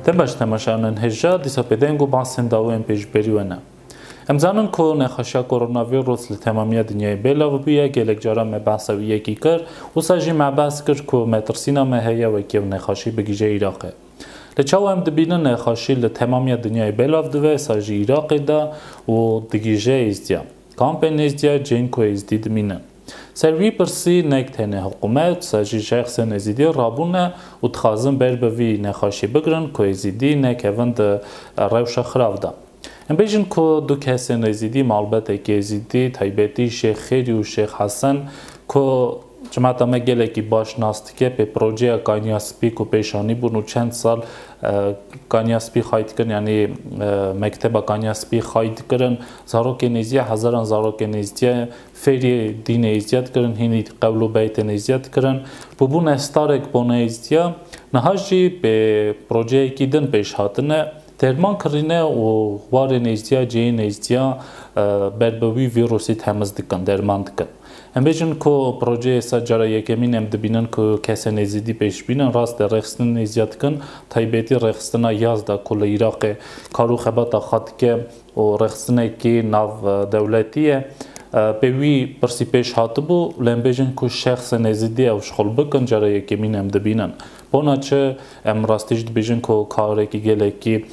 Դեմաշ թեմաշանն հեժա դիսապեդեն գու բասենդավու են պեժբերիուենը։ Εμզանın ko nexaşa koronavirus li temamiya dünyayı belav biye gelek cara me bahsavi yeki kır usaji me bahs kır ko metrsina me heya ve kev nexaşi bigije Iraqe. Le çav em dibinin nexaşi li temamiya dünyayı belav dve saji Iraqe da u digije izdiya. Kampen izdiya cenko izdi diminin. Servi persi nek tene hukumet saji şahsen izdi rabune u txazın berbevi nexaşi bigrin ko izdi nek evend revşa xravda. Em bejin ko du kesen ezidi malbet ezidi taybeti Şeyh Kheri u Şeyh Hasan ko cemata me geleki baş nastike pe projeya Kanyaspi ko peşani bunu çend sal Kanyaspi xayt yani mekteba Kanyaspi xayt kirin zaroken eziye hazaran zaroken eziye feri din eziyet kirin hini qavlu beyten eziyet kirin bu nestarek bona eziye nahaji pe projeya kidin peş hatine Derman kırine o var nezdiya ceyin nezdiya berbevi virusi temiz dikan derman dikan. Em bejin ko proje esa cara yekemin em dibinin ko kesen ezidi peş binin rast rexstin nezdiya dikan taybeti rexstina yazda kol Iraqe karu xebata xatke o rexstina ki nav devletiye pevi persi peş hatubu lem bejin ko şahsen ezidi ev şxol bikan cara yekemin em dibinin. Bona çe em rastiş dibijin ko kareki geleki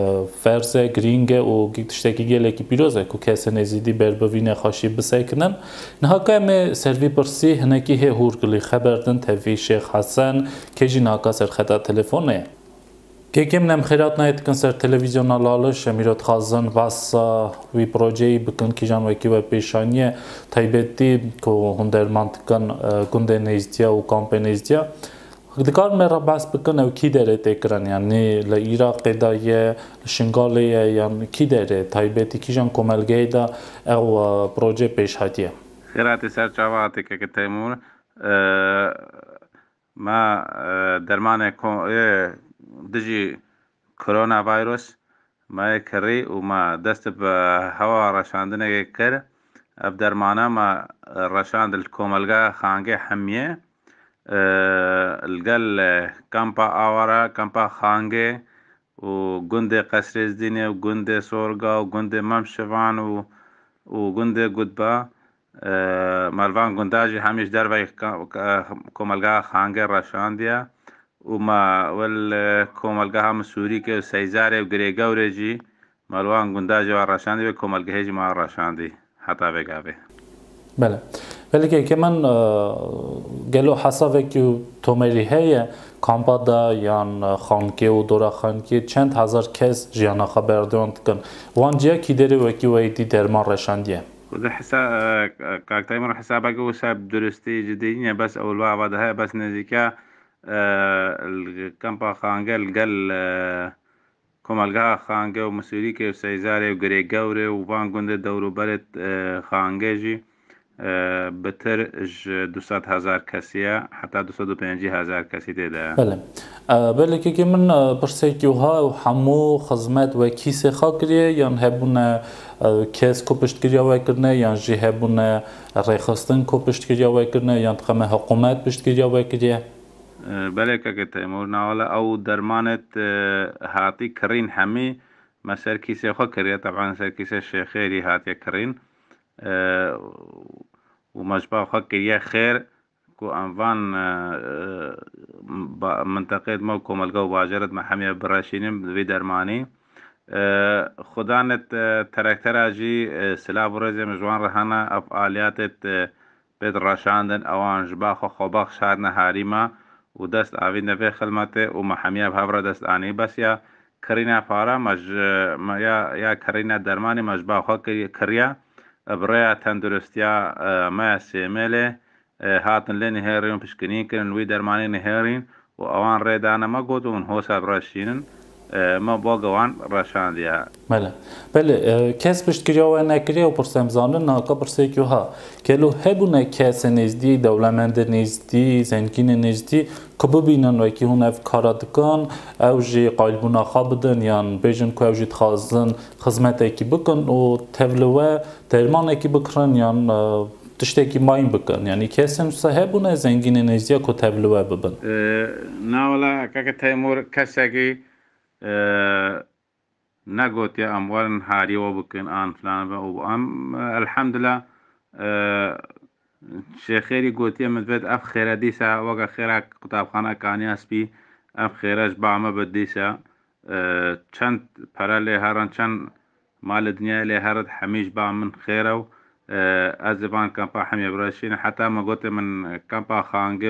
ferse gringe o gitişteki geleki piroze ko kesen ezidi berbevine xaşi biseknen nahaka me servi persi hneki he hurgli xaberden tevi Şeyh Hasan keji naka ser xata telefone Kekem nem xerat nayet konser televizyonal alış emirot xazan vasa vi projeyi bıkın kijan veki ve peşaniye taybeti ko hundermantıkan gunde nezdiya u kampen nezdiya Gdikar mera bas bıkın ev ki dere tekran yani le Iraq'e da ye Şingal'e yani ki dere taybeti kijan komelgeyi da ev proje peş hatiye. خيراتي سر جواتي كتيمور ما درمانه دجي كورونا فيروس ما كري وما دست بهوا رشاندنه كر اب درمانه ما رشاند الكوملغا خانگه حميه القل كامبا آورا كامبا خانگه وجندي قصر الدين وجندي سورغا وجندي ممشفان وجندي قدبا مالوان جنداجي هميش دربي كوملغا خانگه رشانديا وما والكوملغا هم سوري كي سيزاري وغريغا ورجي مالوان جنداجي ورشاندي وكوملغا هيجي مع رشاندي حتى بقابه بله ولی که من گلو حسابه که تومری هیه کامپادا یان خانکی و دورا خانکی چند هزار کس جیانا خبر دوند کن وانجیا کی داری وکی ویدی درمان رشاندیه وده حساب كاكتايمر حسابك وساب درستي جديدية بس أول بعضها بس نزيكا الكامبا خانجل قال كومالغا خانجة ومسؤوليك وسيزاري وغريغاوري وفان قند دورو بلد خانجيجي بتر 200,000 کسیه حتی 250,000 کسی دیده. بله که من پرسیکیوها و همو خدمت و کیسه خاکریه یا هبونه کس کو پشتگیری آوای کرنه یا جی هبونه ریخستن کو پشتگیری آوای کرنه یا تقام حکومت پشتگیری آوای کریه. بله که تیمور ناوله او درمانت هاتی کرین همی ما سر کیسه خا کریه طبعا سر کیسه شیخ خیری هاتی کرین ومجبا خكريا خير كو انفان منطقه موكو ملقو باجرد محمية براشينين في درماني خدانت تراكتراجي سلاف ورزي مجوان رهانا افعاليات بيت راشاندن اوان جباخو خوباخ شارنا هاريما ودست اوين نفي خلمته ومحمية بهابرا دست اني بس يا كرينا فارا يا كرينا درماني مجبا خو كريا برای تندرستیا ما سیمله هاتن لین هرین پشکنی کن وی درمانی نهرین و آوان ریدانه ما گودون حساب راشینن ما باقوان راشان دیا. بله کس پشتگیری و نکری و پرسیم زانن ناکا پرسیکیو ها کلو هبونه کس نزدی دولمند نزدی زنگین نزدی که ببینن و که هون اف کارات کن او جی قایلبونا خوابدن یا بیجن که او جی تخازن خدمت اکی بکن و تولوه درمان اکی بکرن یا تشتكي ماين بكن يعني كاسم صاحبنا زنجين نزيا كتبلوا ببن ناولا كاك تيمور كساكي نقوت يا أموال هاري وبكن آن فلان وأم الحمد لله شيخيري قلت يا مدبت أف خيرا ديسا وقا خيرا قطاب خانه كاني أسبي أف خيراش بعما بديسا چند پرا لی هران چند مال دنیا لی هرد حمیش با من خیرو از زبان کمپا حمی براشین حتی ما قلت من کمپا خانگه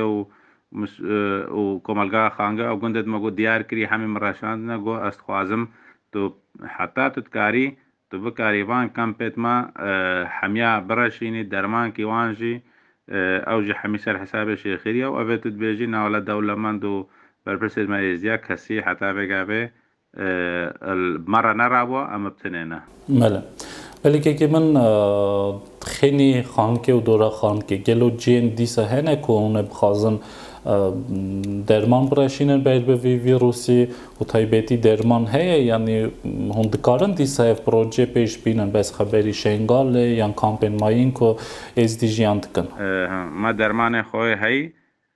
و کمالگاه خانگه او گندت ما قلت دیار کری حمی مراشاندنا قو استخوازم تو حتی تتکاری تو بکاری وان کمپیت ما حمیا براشینی درمان کی وانجی او جي حمي سر حساب شيخيريا وابيت تبيجي ناولا دولة مندو بربرسيد ما يزيا كسي حتى بقابي المرة نرابو أما بتنينه ملا ولی که من خیلی خانکه و دورا خانکه گلو جین دیسه هنه که اونه بخوازن درمان براشینن باید به ویروسی و تایبیتی درمان هیه یعنی هندکارن دیسه پروژه پیش بینن بس خبری شنگاله یا کامپین ماین که از دی جیان دکن ما درمان خوی هی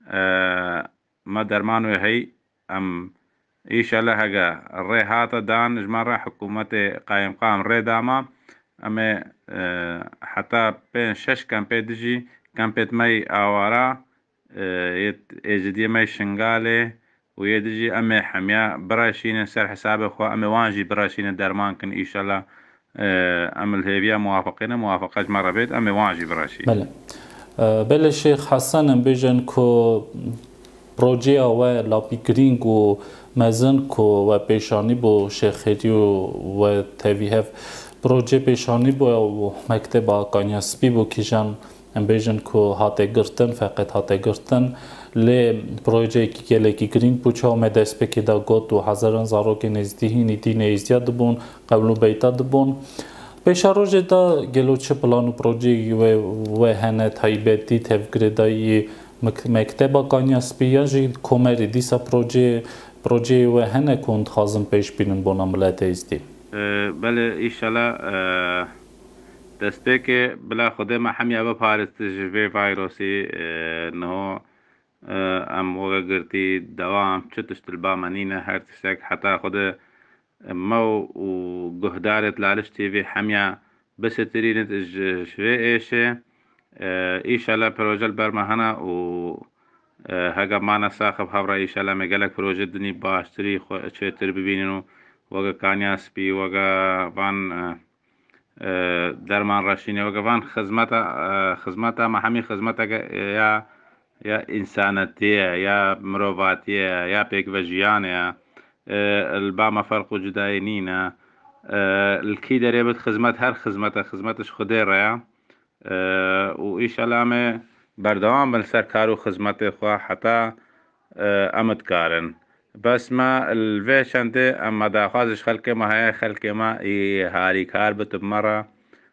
ما درمانوی هی ام إيش الله هجا الري هاتا دان جمرة حكومة قام ري داما أما حتى بين شش كان بيدجي كان بيت مي آوارا يجدي مي شنغالي ويدجي أما حميا براشين سر حسابه خو أما وانجي براشين درمان كن إيش الله أما الهيبيا موافقة مرة بيت أما وانجي براشين بله بله الشيخ حسن بيجن كو پروژه و لاپی گرینگ و مزن کو و پیشانی بو شیخیری و تاویه پروژه پیشانی بو مکتب آقای سپی بو کیجان بیشن کو هاته گرتن فقط هاته گرتن لی پروژه کی کلی کی گرینگ بو چه آمده اسپکی دا گوت و هزاران زاروک نزدیهی نیتی نیزیاد بون قبلو بیتا دبون پیشاروج دا گلو چه پلانو پروژه و هنه تایبتی تفگردایی مکتب آقای سپی جی کمری دیسا پروژه و هنه کند خازم پیش بینن بونا ملت ایستی بله ایشالا دسته که بلا خود ما حمیه بپارست جوی ویروسی نهو ام وغا گرتی دوام چتشت البا منینه هر تسک حتی خود مو و گهدارت لالش تیوی حمیه بس ترینت جوی ایشه ایشالا پروژه برمهنا و هجا معنا ساخب هبرا ایشالا مگلک پروژه دنی باشتری چهتر ببینینو وگا کانیاس بی وگا وان درمان راشینی وگا وان خدمتا ما همین خدمتا یا انسانتیه یا مروفاتیه یا پیک وجیانه الباما فرق جدای نینه الکی داره بد خدمت هر خدمتش خودی ریا و ایشالا ما بردوام بنسر کارو خدمت خوا حتی امد کارن بس ما الفيشن دي اما دا خازش خلق ما هي خلق ما هاري كار بتمرة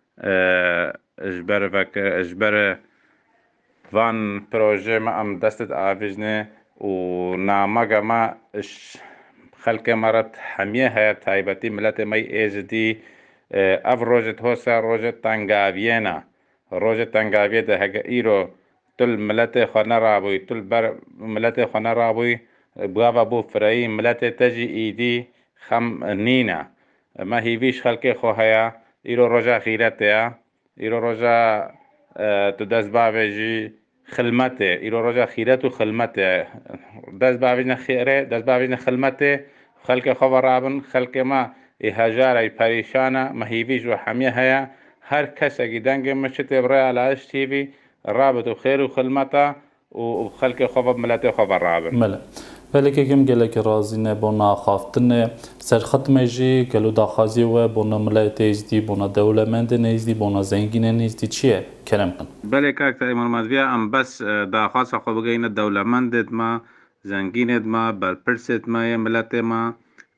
اجبر فان بروجي ما ام دستت آفيجني و نامغا ما خلق مرت حميه هي تايبتي ملت مي ايج دي اف روجت هوسا روجت تنگاوينا روجت تنگاوية ده هكا ايرو تل ملت خانا رابوي تل بر ملت خانا رابوي بغابا بو فرعي ملت تجي ايدي خم نينا ما هيفيش خلقي خو هيا ايرو رجا خيرتيا ايرو رجا تدس باوجي خلمته ايرو رجا خيرتو خلمته دس باوجنا خيره دس باوجنا خلمته خلق خو رابن خلق ما هجاري پريشانه ما هيفيش وحميه هيا هر کس اگه دنگ مشت برای علاش تیوی رابط و خیر و خلمتا و خلق خواب ملت خواب رابط ملا ولی که کم گله که رازی نه بنا خافتن سر ختم جی گلو داخازی و بنا ملت ایزدی بنا دولمند نیزدی بنا زنگین نیزدی چیه کرم کن بله که اکتا ایمان مدویا ام بس داخواست خواب گین دولمندت ما زنگینت ما برپرست ما ملت ما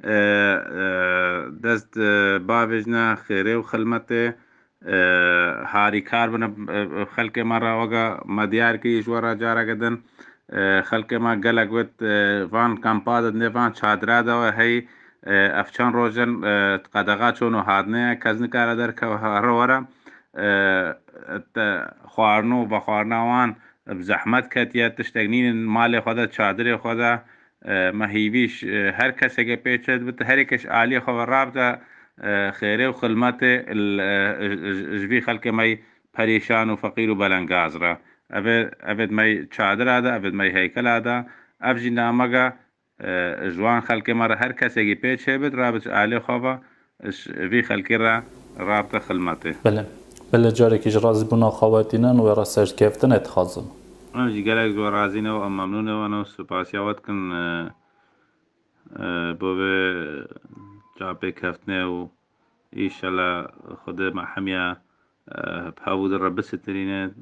دست باوجنا خیره و خلمته هاری کار بنا خلق مرة وقا مديار كي جورا جارا قدن خلق ما قلق وت فان كامباد نفان شادرادا وهي افشان روجن قدغات شونو هادنه كزن كارا در كهرورا خوارنو بخوارنا وان بزحمت كتيا تشتغنين مال خدا شادر خدا مهیویش هر کسی که پیچید بت هر کش عالی خو رابطه خیره و خدمت جوی خلق می پریشان و فقیر و بلنگاز را ابد می چادر آده ابد می هیکل آده افجی نامگا جوان خلق مر هر کسی که پیچید رابط عالی خو وی خلق را رابطه خدمته بله جاری که راضی بنا خواتینن و را سرچ کفتن اتخاذم أنا جالك زور رازينه وممنونة وأنا سباسيات كن بوه جابي كفتنا وإن شاء الله خد مع حمية بحاول الربس الترينات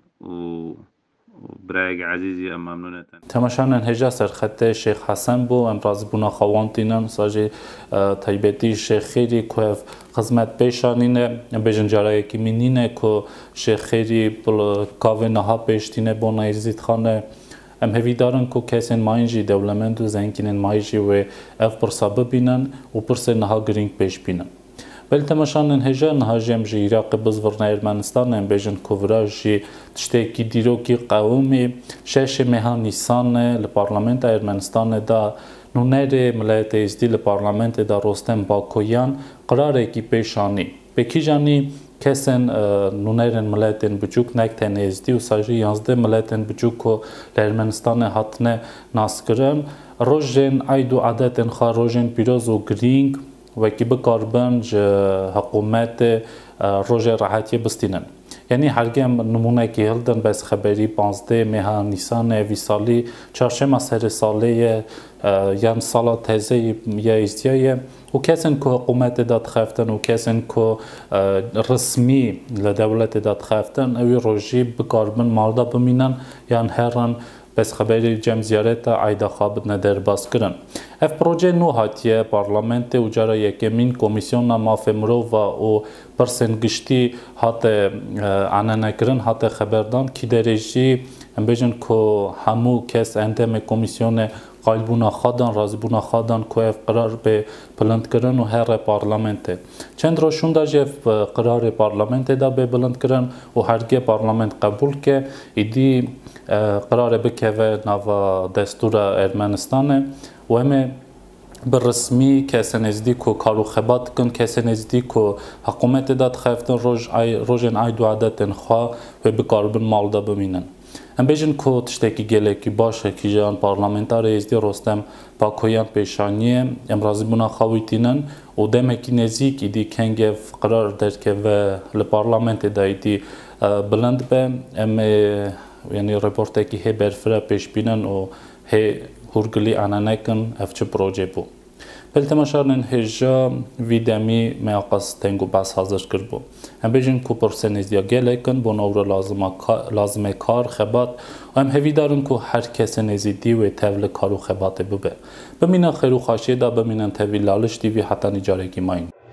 وبرايق عزيزي ممنونة تماشان هجا سر خط شيخ حسن بو ام راز بونا خوانتينن ساجي تايبتي شيخ خيري كوف خدمت پیشانینه بیشتر جایی که مینینه که شیخ خیری بل کاوه نها پیشتینه با نایزید خانه ام هوی دارن که کسی ماینجی دولمند و زنگینن ماینجی و اف پرسا ببینن و پرسه نها گرینگ پیش بینن. بل تماشان هجا نها جم جی عراق بزرگ ارمنستان ام بیشتر کوراژی تشتکی دیروکی قومی شش ماه نیسان لپارلمنت ارمنستان دا نونر ملت ازدیل پارلمنت دا رستم باکویان قراره کی پیشانی بکیجانی کسن نونرن ملتن بچوک نکتن ازدی و ساجی 11 ملتن بچوک لرمنستان هاتنه ناسکرن روزن ایدو عادتن خا روزن پیروز و گرینگ و کی بکاربنج حکومت روز راحتی بستینن یعنی هرگام نمونه کی هلدن بس خبری 15 ماه نیسان ویسالی چهارشنبه سر ساله یان سالا تازه یا ازدیای و کسان که حکومت داد خفتن و کسان که رسمی لدولت داد خفتن اوی روزی بکاربن مالدا بمینن یان هران بس خبری جمع زیارت عیدا خوابت ندر باز کرن. اف پروژه نو هاتیه پارلمنت و جارا یکمین کمیسیون ماف مرو و پرسنگشتی هات عنانه کرن هات خبردان کی درجی بیشتر که همو کس اندام کمیسیون قلبونا خادن رازبونا خادن که قرار به بلند کردن و هر پارلمنت چند روشون داشت قرار پارلمنت دا به بلند کردن و هرگاه پارلمنت قبول که ایدی قرار بکه و نوا دستور ارمنستانه و همه بالرسمي كسنزدي كو كارو خبات كن كسنزدي كو حكومت داد خفتن روجن عيدو عادتن خوا و بكاربن مال دا بمينن ام بیشتر که تشتکی گله باشه که جان پارلمانتار ازدی رستم با کویان پیشانیه امروزی بنا خویتینن و دمکی نزدیک ایدی کنگه قرار داد که و لپارلمانت دایدی بلند به ام یعنی رپورتی که هی برفره پیش بینن و هی هرگلی آنانکن افچه پروژه بو. بالتماشارن هجا ویدمی میاقص تنگو بس حاضر کربو. هم بیشتر که پرسنیزیا گله کن بون اور لازمه کار خبات و هم هوی دارن که هر کس نزیدی و تول کارو خبات ببه. بمینن خیرو خاشی دا بمینن تول لالش دیوی حتی نجاره کی ماین.